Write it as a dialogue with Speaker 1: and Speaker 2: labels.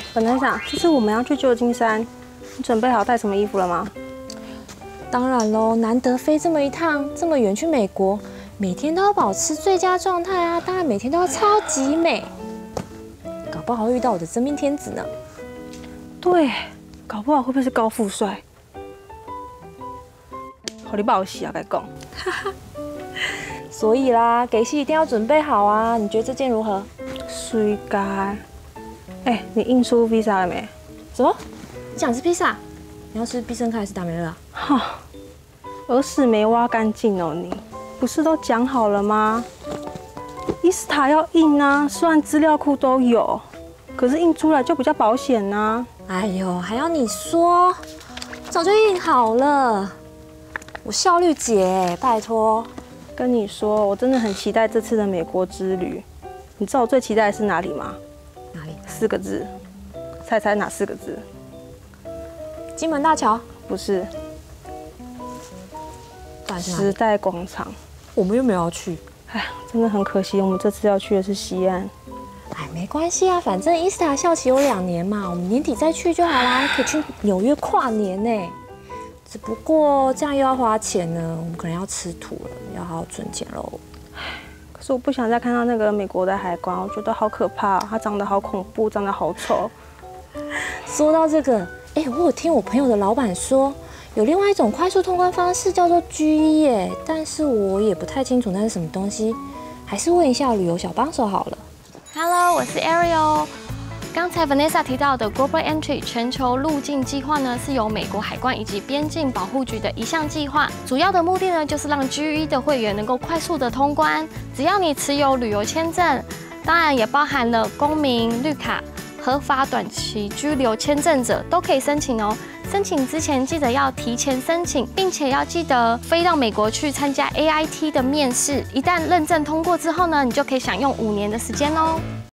Speaker 1: 本来想，这次我们要去旧金山，你准备好带什么衣服了吗？
Speaker 2: 当然喽，难得飞这么一趟，这么远去美国，每天都要保持最佳状态啊！当然每天都要超级美，搞不好会遇到我的真命天子呢。
Speaker 1: 对，搞不好会不会是高富帅？好你报喜啊，该讲。
Speaker 2: 所以啦，给戏一定要准备好啊！你觉得这件如何？
Speaker 1: 水该。哎，你印出 visa 了没？
Speaker 2: 什么？你想吃披萨？你要吃必胜客还是达美乐啊？
Speaker 1: 哈，耳屎没挖干净哦，你不是都讲好了吗？伊斯塔要印啊，虽然资料库都有，可是印出来就比较保险呐。
Speaker 2: 哎呦，还要你说？早就印好了，我效率姐，拜托。
Speaker 1: 跟你说，我真的很期待这次的美国之旅。你知道我最期待的是哪里吗？
Speaker 2: 哪里
Speaker 1: ？4个字，猜猜哪4个字？
Speaker 2: 金门大桥？
Speaker 1: 不是，时
Speaker 2: 不然是哪里？
Speaker 1: 代广场。
Speaker 2: 我们又没有要去。
Speaker 1: 哎，真的很可惜，我们这次要去的是西岸。
Speaker 2: 哎，没关系啊，反正伊斯塔校期有2年嘛，我们年底再去就好啦，可以去纽约跨年呢。只不过这样又要花钱呢，我们可能要吃土了，要好好存钱喽。
Speaker 1: 可是我不想再看到那个美国的海关，我觉得好可怕，它长得好恐怖，长得好丑。
Speaker 2: 说到这个，哎，我有听我朋友的老板说，有另外一种快速通关方式叫做 G1耶，但是我也不太清楚那是什么东西，还是问一下旅游小帮手好了。
Speaker 3: Hello， 我是 Ariel。刚才 Vanessa 提到的 Global Entry 全球入境计划呢，是由美国海关以及边境保护局的一项计划。主要的目的呢，就是让 G1 的会员能够快速的通关。只要你持有旅游签证，当然也包含了公民绿卡、合法短期居留签证者都可以申请哦。申请之前记得要提前申请，并且要记得飞到美国去参加 AIT 的面试。一旦认证通过之后呢，你就可以享用5年的时间哦。